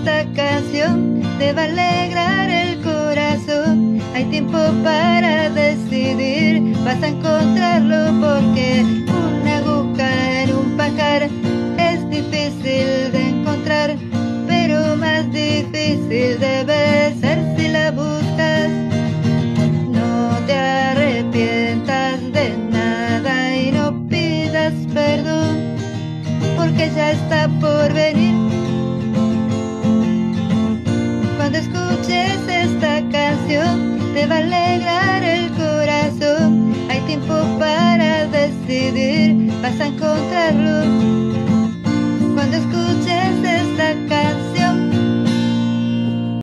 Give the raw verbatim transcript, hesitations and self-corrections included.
esta canción te va a alegrar el corazón. Hay tiempo para decidir, vas a encontrarlo, porque una aguja en un pajar es difícil de encontrar, pero más difícil debe ser si la buscas. No te arrepientas de nada y no pidas perdón, porque ya está por venir. Cuando escuches esta canción te va a alegrar el corazón. Hay tiempo para decidir, vas a encontrarlo,